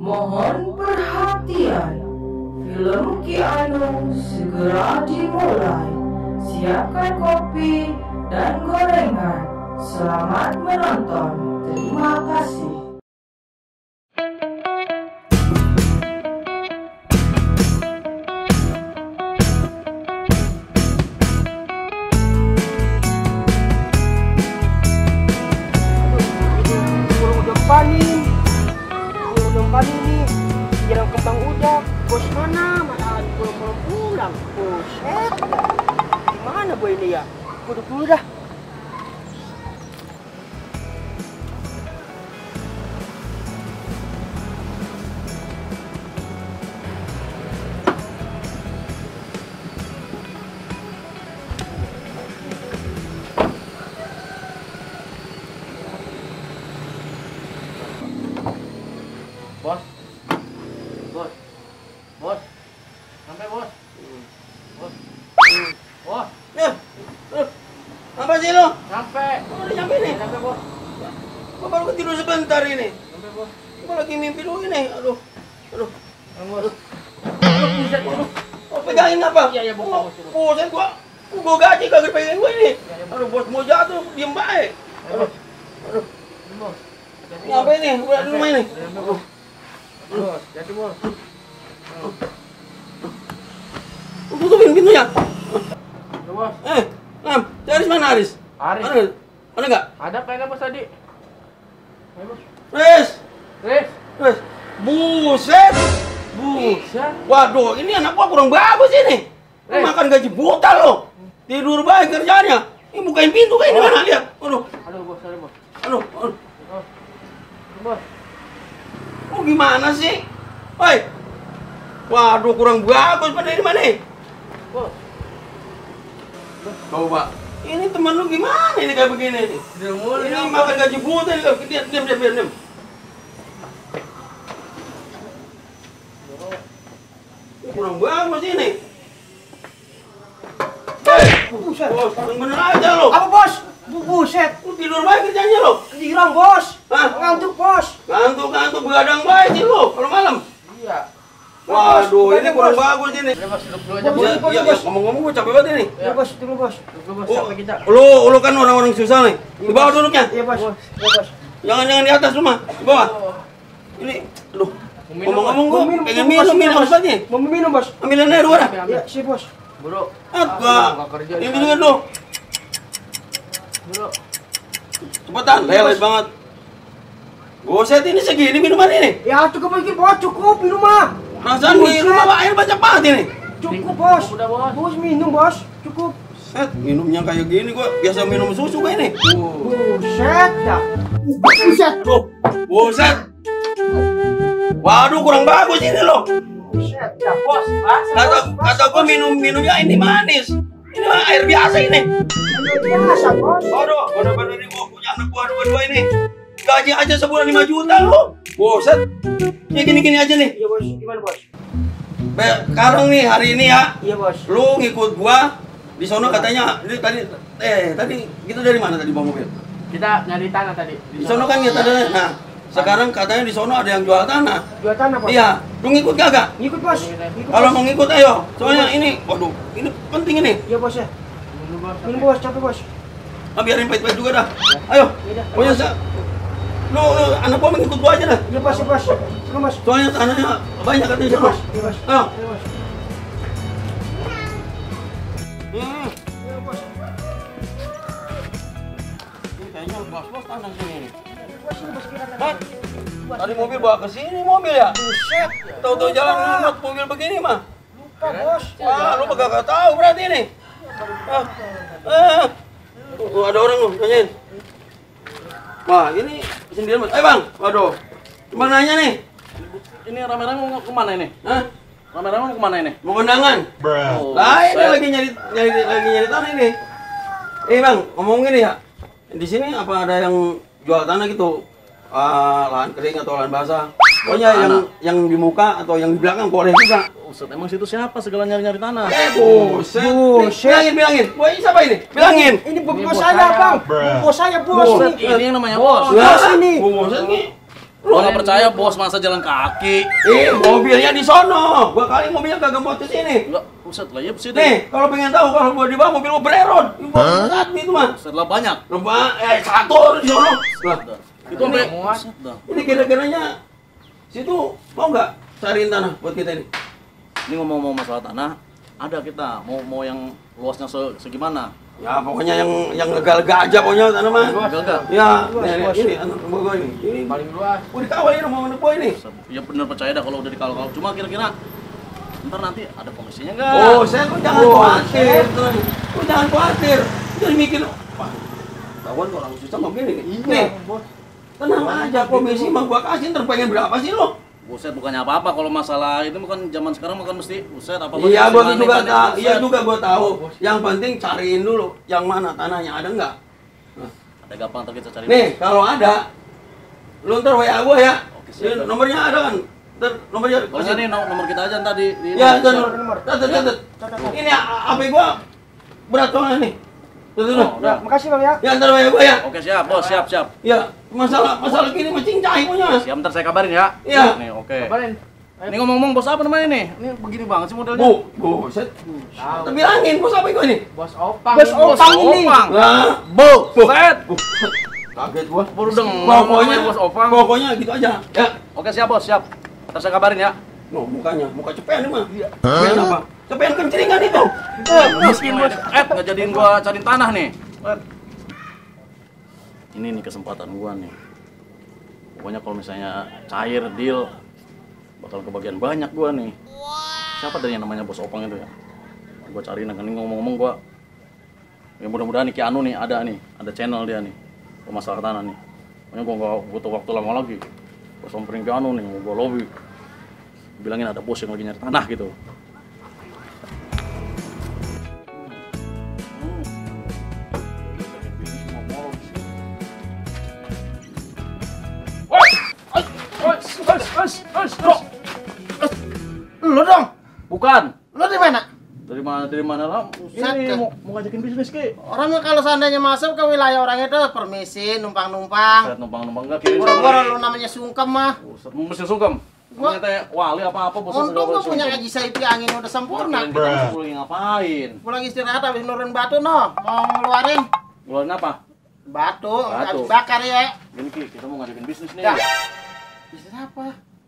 Mohon perhatian, film Ki Anu segera dimulai. Siapkan kopi dan gorengan. Selamat menonton. Terima kasih. Paling ini jarang kembang udah. Bos mana belum pulang. Buset, gimana boy ini ya? Duduk dulu dah. Bos, sampai bos, bos, Apa sih lo? sampai, Udah nyampe nih. sampai bos, Gua baru ketidur sebentar ini. sampai bos, Gua lagi mimpi dulu ini. Aduh. bos, Oh, pegangin apa? Iya, bos. Bosan gua gaji kagak pegangin gua ini. Aduh, bos mau jatuh, diem baik. Aduh. bos, Ngapain nih? Udah di rumah ini. bos, jadi bos, Tutupin pintunya. bos, Aris mana Aris? Aris. Ada nggak? Ada kayaknya bos tadi, ayo bos, Res. Buset. buset, Waduh, ini anak gua kurang bagus ini. Makan gaji buta lo. Tidur baik kerjanya. Ini bukain pintu kayak ini mana lihat. Aduh. aduh bos, Aduh. bos, Oh gimana sih? Woi. Waduh, kurang bagus pada ini mana? bos, Coba. Ini teman lu gimana ini kayak begini nih? Ini makan gaji buta nih. Diam. Kurang bagus ini. Buset. Bos, yang bener aja lo. Apa bos? Buset, Lu tidur baik kerjanya lo. girang bos. Hah? Ngantuk bos. Ngantuk begadang baik sih lo kalau malam. iya, Waduh, Bos, ini bos. kurang bagus ini. ya bos, duduk dulu aja Bos, bos, Iya, ngomong-ngomong gue capek banget ini. Iya bos, tunggu bos. duduk dulu bos, Oh, sampai kita, lu kan orang-orang susah nih. Di bawah duduknya. Iya bos. Iya bos. Jangan di atas rumah. Di bawah. Ini, aduh. Ngomong-ngomong gue pengen minum apa nih? Mau minum bos. Ambilin air luar. Iya, si bos. bro, Enggak. kerja, Ini dulu dulu. bro, Cepetan, lelet banget. Buset, ini segini minuman ini. Ya cukup lagi bos, cukup minum mah. Perasaan di rumah air banyak banget ini. Cukup bos. udah bos, Bos minum bos, cukup. Set, minumnya kayak gini gua biasa minum susu kayak ini. Buset dah. Buset. Tuh, buset. Waduh, kurang bagus ini loh. Buset dah. bos, Kata gua minumnya ini manis. Ini mah air biasa ini. Biasa bos. Aduh, bener-bener ini gua punya anak gua dua-dua ini. Gaji aja sebulan 5 juta loh. Buset. Ini gini-gini aja nih. Iya bos, gimana bos? Sekarang nih hari ini ya, Iya bos. lu ngikut gua di sono katanya ini tadi kita dari mana tadi bawa mobil? kita nyari tanah tadi, Di sono kan kita ada. Nah, sekarang katanya di sono ada yang jual tanah. Jual tanah bos. Iya, lu ngikut kagak? Ngikut bos. Ngikut, Kalau bos. mau ngikut ayo. Soalnya ini, waduh, ini penting ini. Iya bos ya. dulu bos, Minum bos, capek bos. Biarin pahit-pahit juga dah. Ayo. Iya dah. Pokoknya lu anak gua mengikut gua aja dah. Iya bos, iya bos. Minum bos. Soalnya tanahnya banyak katanya Iya sih, bos. Bos. Iya bos. Ayo. Iya bos. Iya bos. Ini kayaknya bos tanah sini nih. Bos ini bos kira Hah? Tadi mobil bawa ke sini mobil ya? Buset. Tahu-tahu jalan ngemot mobil begini mah. Lupa bos. Wah, lu kagak tahu berarti ini. Ada orang lu nanyain. Wah, ini sendirian, Mas. Bang. Waduh. Cuma nanya nih. ini rame-rame mau kemana ini? Hah? Rame-rame mau kemana ini? Mau kondangan? Oh, Lah, ini saya- lagi nyari tanah ini. Bang, ngomong gini ya. Di sini apa ada yang jual tanah gitu? Lahan kering atau lahan basah? Pokoknya yang di muka atau yang di belakang boleh juga. Buset, emang situ siapa segala nyari-nyari tanah? Buset. Bilangin. Boy, siapa ini? Bilangin. Ini bos bos saya saya. bang. Bos saya bos. Buset, ini yang namanya bos. Bos ini. Buset nih. Gua nggak percaya bos masa jalan kaki. Mobilnya di sono. Gua kali mobilnya kagak mau ke sini. Enggak, buset lah ya sini. Nih, kalau pengen tahu kalau gua di bawah mobil gua bererot. Saat itu mah. Setelah banyak. Satu di sono. Lah, Itu sampai Muat. dah. ini kira-kiranya situ mau nggak cariin tanah buat kita ini? Ini ngomong-ngomong masalah tanah, ada kita mau yang luasnya segimana? Ya pokoknya yang lega-lega aja pokoknya tanah mah. Lega-lega? Ya, Luas, ini, luas. ini anak gua ini. Ini Paling luas. udah dikawal ini rumah anak gua ini. Ya bener percaya dah kalau udah dikawal-kawal. Cuma kira-kira ntar nanti ada komisinya nggak? Oh, saya kok jangan khawatir. Lu jangan khawatir. Jangan mikir, wah, kawan orang susah mau gini nih. Nih, Bos. tenang aja, komisi mah gua kasih, ntar pengen berapa sih lo? Buset, bukannya apa-apa kalau masalah itu bukan zaman sekarang bukan mesti buset apa Iya, gua juga tahu. Iya juga gua tahu. Yang penting cariin dulu yang mana tanahnya ada nggak. Nah, Ada gampang ntar kita cari. nih, kalau ada, lu ntar WA gua ya. Oke, siap. Ini nomornya ada kan? Ntar nomornya. Kalau nggak nih nomor kita aja ntar di Ya, siap. nomor. Catat. Ini HP gua berat banget nih. Tuh. Oh, udah. Makasih Bang ya. Ya, ntar WA gua ya. Oke siap bos, siap. Ya, masalah gini mah cincai punya. Siap ntar saya kabarin ya. Iya. Nih oke. Kabarin. Ini ngomong-ngomong bos apa namanya nih? Ini begini banget sih modelnya. Buset. Bilangin bos apa gua nih? Bos Opang. Bos ini. Opang ini. Lah, Buset. kaget gua. Baru denger Pokoknya Bos Opang. Pokoknya gitu aja. Ya. Oke siap bos, siap. Ntar saya kabarin ya. Muka cepean nih mah. Cepean apa? Cepean kencringan itu. Miskin bos. Nggak jadiin gua cariin tanah nih. Ini nih kesempatan gua nih. Pokoknya kalau misalnya cair deal bakal kebagian banyak gua nih. Siapa dari yang namanya Bos Opang itu ya? Gua cariin kan ngomong-ngomong gua. Ya mudah-mudahan nih Ki Anu nih ada channel dia nih. Masalah tanah nih. Pokoknya gua nggak butuh waktu lama lagi. Gua samperin Ki Anu nih, gua lobby. Bilangin ada bos yang lagi nyari tanah gitu. Lu dong. Bukan. Lu di mana? Dari mana lah? Ini mau ngajakin bisnis Ki. Orang mah kalau seandainya masuk ke wilayah orang itu permisi, numpang-numpang. Saya numpang-numpang enggak kirim. Boro-boro lu namanya sungkem mah. Mesti sungkem. Gua- Ternyata wali apa-apa bos. Untung gua punya Haji Saipi angin udah sempurna. Kita lagi ngapain? Pulang istirahat habis nurunin batu no, mau ngeluarin Ngeluarin apa? batu, Batu. habis bakar ya. Gini Ki, kita mau ngajakin bisnis nih. Ya. Bisnis apa?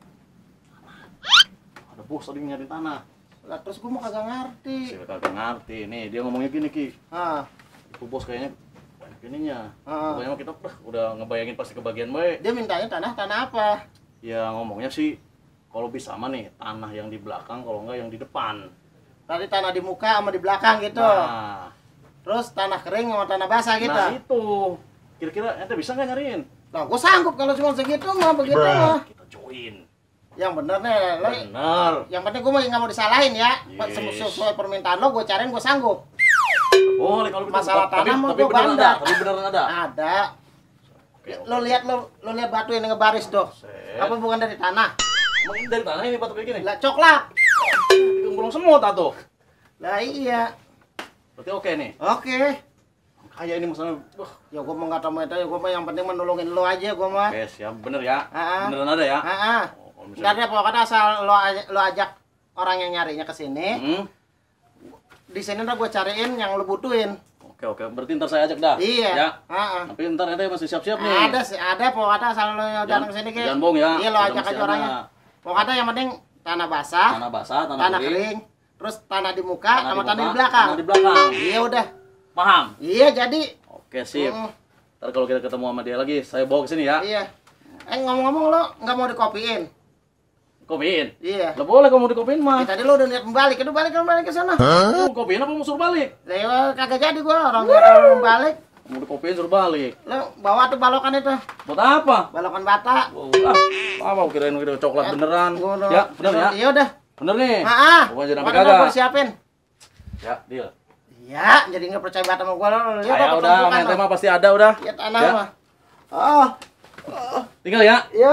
Ada bos tadi nyari tanah. Lah terus gua mau kagak ngerti. Saya kagak ngerti. Nih dia ngomongnya gini Ki. Ah, Itu bos kayaknya banyak ininya. Ah. Pokoknya mah kita udah ngebayangin pasti kebagian baik. dia mintanya tanah apa? Ya ngomongnya sih kalau bisa mah nih tanah yang di belakang kalau enggak yang di depan. Tadi tanah di muka sama di belakang gitu. Nah, Terus tanah kering sama tanah basah gitu. nah itu. Kira-kira ente bisa nggak nyariin? Nah, gua sanggup kalau cuma segitu mah begitu mah. Kita join. Yang bener nih, lo. Bener. Yang penting gua mah nggak mau disalahin ya. Yes. Sesuai permintaan lo, gua cariin gua sanggup. Boleh kalau gitu. Masalah tanah mah tapi gua beneran bandar. ada. Tapi beneran ada. Ada. Lo lihat batu ini ngebaris tuh. Set. Apa bukan dari tanah? Emang ini dari tanah ini batu kayak gini? Lah coklat. Gulung semut tuh. Lah iya. Berarti oke nih. Oke. Kayak ini masalahnya. Ya gua mau nggak tahu itu, ya gua mah yang penting menolongin lo aja gua mah. Oke, siap. Bener ya. Ah. Beneran ada ya. Heeh. Oh, kalau Nggak ada pokoknya asal lo ajak orang yang nyarinya ke sini. Hmm. Di sini udah gua cariin yang lo butuhin. Oke. Berarti ntar saya ajak dah. Iya. Ya. Heeh. Tapi ntar ente masih siap-siap nih. Ada sih, ada pokoknya asal lo datang ke sini ke. Jangan bohong ya. Iya lo Udah ajak mesti aja orangnya. ada. Pokoknya yang penting tanah basah, Tanah basah, tanah kering, terus tanah di muka sama di tanah di muka, belakang. Tanah di belakang. Iya udah. Paham? Iya jadi. Oke, sip. Mm. Ntar kalau kita ketemu sama dia lagi, saya bawa ke sini ya. Iya. Ngomong-ngomong lo nggak mau dikopiin? Kopiin. Iya. Lah boleh kalau mau dikopiin mah. Tadi lo udah niat balik, itu balik ke sana. Mau kopiin apa mau suruh balik? Lah ya, kagak jadi gua orang niat balik. Mau dikopiin suruh balik. Lo bawa tuh balokan itu, Buat apa? balokan bata. Oh, apa kirain kira coklat beneran? Gua udah- Ya, bener ya. Iya udah. Bener nih. Heeh. Pokoknya jangan sampai Pokoknya kagak. gua siapin. Ya, deal. Iya, jadi nggak percaya bata sama gua lo. Lihat Ya apa udah, tumpukan main lo. tema pasti ada udah. Lihat tanah Ya. mah. Oh, Tinggal ya. iya.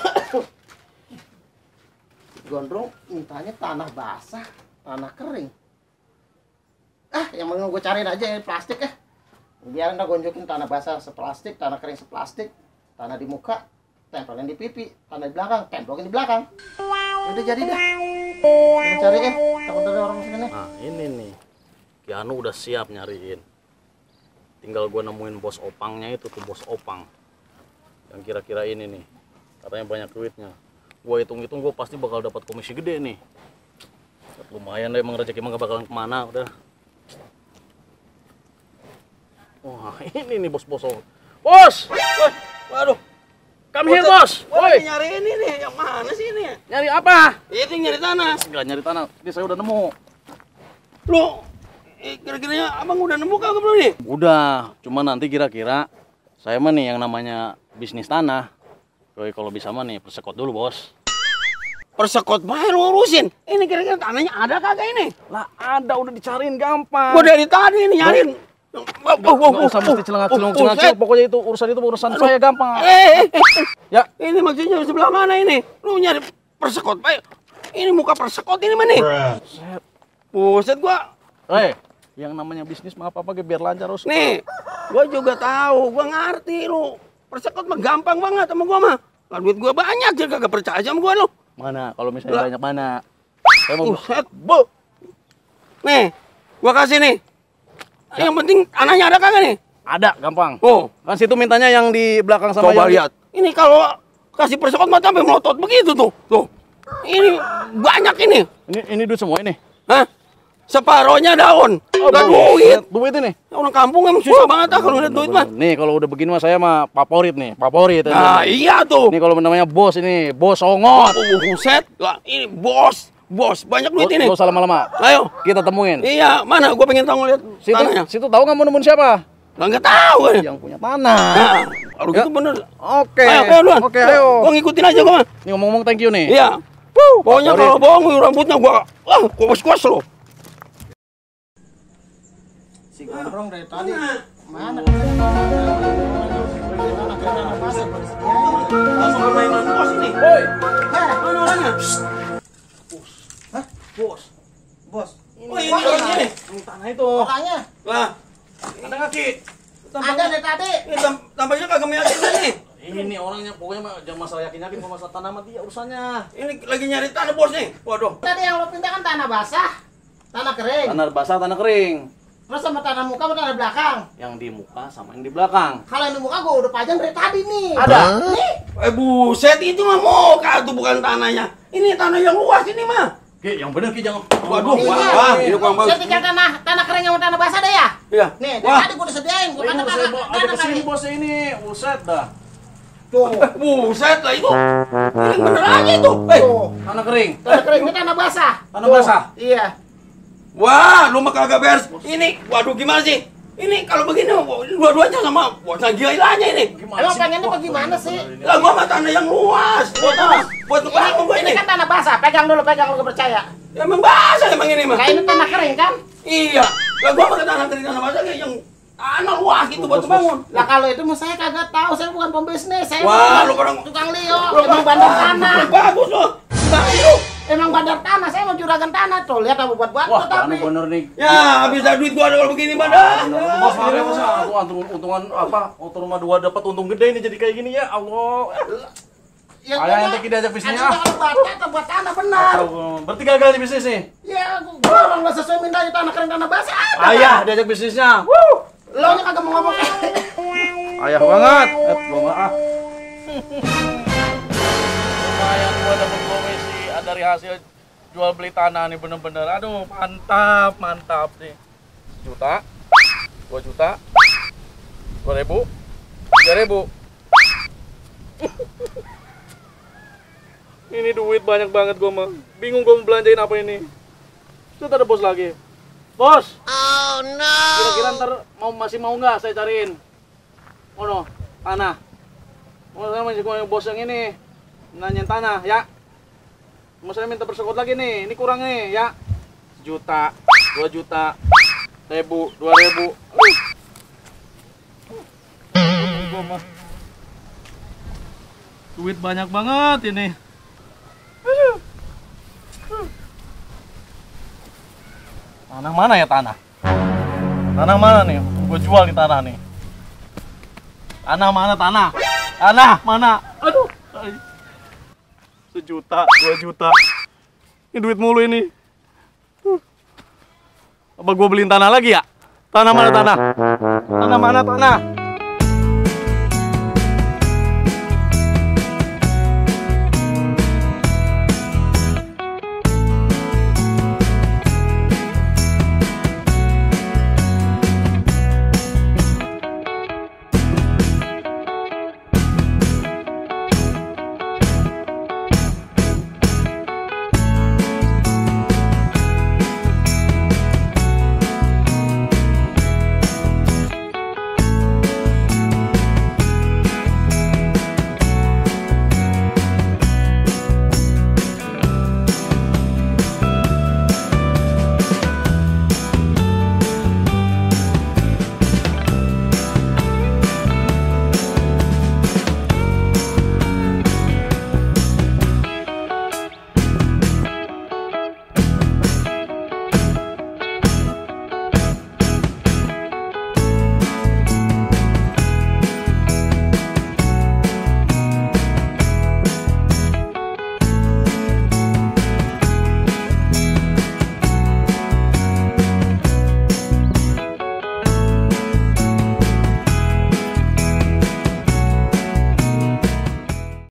Gondrong mintanya tanah basah, tanah kering. Yang mau gue cariin aja ya plastik ya. Biar gue unjukin tanah basah seplastik, tanah kering seplastik, tanah di muka tempelin di pipi, tanah di belakang, tempelin di belakang. Udah jadi dah. Kita cariin, takut ada orang sini nih. Nah ini nih, Kianu udah siap nyariin. Tinggal gue nemuin bos opangnya itu tuh, bos opang. Yang kira-kira ini nih, katanya banyak duitnya. Gue hitung-hitung gue pasti bakal dapat komisi gede nih. Lumayan deh, emang rezeki emang gak bakalan kemana, udah. Wah ini nih bos-bos. Bos! Waduh. Come here bos! Woi, Woi! nyari ini nih, yang mana sih ini? Nyari apa? Itu yang nyari tanah. Enggak nyari tanah, ini saya udah nemu. Lo, kira-kiranya abang udah nemu kagak belum nih? Udah, cuma nanti kira-kira saya mah nih yang namanya bisnis tanah. Yoi, kalau bisa mah nih persekot dulu bos. Persekot bayar lu urusin. Ini kira-kira tanahnya ada kagak ini? Lah ada, udah dicariin gampang. Gua dari tadi ini nyariin. Nggak usah mesti celengak-celengak, pokoknya itu urusan saya gampang. Ya, ini maksudnya sebelah mana ini? Lu nyari persekot bayar. Ini muka persekot ini mana nih? Buset gua. Yang namanya bisnis mah apa-apa biar lancar terus. Nih, gua juga tahu, gua ngerti lu. Persekot mah gampang banget sama gua mah. Lah duit gua banyak, jadi kagak percaya sama gua lu. Mana? Kalau misalnya banyak mana? Saya mau Buset, bu. Nih, gua kasih nih. Yang penting tanahnya ada kagak nih? ada, gampang. Oh, Kan situ mintanya yang di belakang sama coba yang lihat. Ini kalau kasih persekot mah sampai melotot begitu tuh. Tuh. Ini banyak ini. Ini duit semua ini. Hah? Separohnya daun. Udah duit. Duit ini. Orang kampung emang susah banget kalau lihat duit mah. Nih kalau udah begini mah saya mah favorit nih, favorit. Nah, iya tuh. Ini kalau namanya bos ini, bos songot. Buset. Lah, ini bos. Bos, banyak duit ini. Gak usah lama-lama. Ayo. Kita temuin. Iya, mana? Gua pengen tahu lihat tanahnya. Situ tahu nggak mau nemuin siapa? Lah enggak tahu kan. Yang punya tanah. Nah, kalau gitu bener. Oke. Ayo duluan. Oke, ayo. Gua ngikutin aja gua. Nih ngomong-ngomong thank you nih. Iya. Pokoknya kalau bohong rambutnya gua kuas-kuas lo. Si Gondrong dari tadi mana? Langsung bermain dengan bos ini. Woi. Mana orangnya? Hah? Bos. Bos. Oh, ini orangnya nih. Yang tanah itu. Orangnya Lah, Ada nggak Ki? ada dari tadi. ini tampaknya kagak meyakinkan nih. Ini orangnya pokoknya mah jangan masalah yakin-yakin, kalau masalah tanah mah dia urusannya. Ini lagi nyari tanah bos nih. Waduh. Tadi yang lo pinta kan tanah basah, tanah kering. Tanah basah, tanah kering. Terus sama tanah muka sama tanah belakang. Yang di muka sama yang di belakang. Kalau yang di muka gua udah pajang dari tadi nih. Ada. Nih. Buset, itu mah muka tuh bukan tanahnya. Ini tanah yang luas ini mah. Ki, yang bener Ki, jangan. Waduh, Iya. wah, ini kurang bagus. Saya tinggal tanah kering sama tanah basah deh ya. Iya. Nih, dari Wah, tadi gua udah sediain. Gua kata Saya tanah ada kesini kering. bosnya ini. Buset dah. Tuh. buset lah itu. Ini bener aja itu. Tuh. Tanah kering. Tanah kering ini tanah basah. Tanah basah. Iya. Wah, lu mah kagak beres. Ini, waduh gimana sih? Ini kalau begini dua-duanya sama bosnya gilanya ini. Emang pengennya bagaimana sih? Lah gua mah tanah yang luas. Buat ngebangun gua Ini ini. kan tanah basah. Pegang dulu, pegang lu gak percaya. Emang basah emang ini mah. Nah ini tanah kering kan? Iya. Lah gua mah tanah kering tanah basah kayak yang tanah luas gitu buat ngebangun. Lah kalau itu mah saya kagak tahu. Saya bukan pembisnis. Saya Wah, bukan lu orang tukang Leo. Emang bandar tanah. Bagus loh. Bagus lu. Emang bandar tanah. Saya mau juragan tanah tuh. Lihat apa buat-buat Wah, tapi. tanah bener nih. Ya, habis ada duit gua ada kalau begini mah dah. Bos, maaf ya bos, untungan apa? Untung rumah dua dapat untung gede ini jadi kayak gini ya Allah. Ya, Ayah yang teki diajak bisnisnya. Kalau buat tanah benar. Berarti gagal di bisnis nih. Ya, gua orang nggak sesuai minta tanah kering tanah basah. Ada. Ayah diajak bisnisnya. Lo nya kagak mau ngomong. Ayah banget. Gua maaf. Lumayan gua dapat komisi dari hasil jual beli tanah nih bener-bener. Aduh, mantap nih. Juta, 2 juta, 2.000, 3.000. Ini duit banyak banget gua mah. Bingung gua mau belanjain apa ini. Terus ada bos lagi. Bos. Oh no. Kira-kira ntar masih mau nggak saya cariin? Oh no, tanah. Oh, saya masih mau bos yang ini nanyain tanah ya. Mau saya minta persekot lagi nih. Ini kurang nih ya. 1 juta, 2 juta, 1.000, 2.000. Gua mah. Duit banyak banget ini. Tanah mana ya tanah? Tanah mana nih? Gue jual di tanah nih. Tanah mana tanah? Tanah mana? Aduh. 1 juta, 2 juta. Ini duit mulu ini. Apa gue beliin tanah lagi ya? Tanah mana tanah? Tanah mana tanah?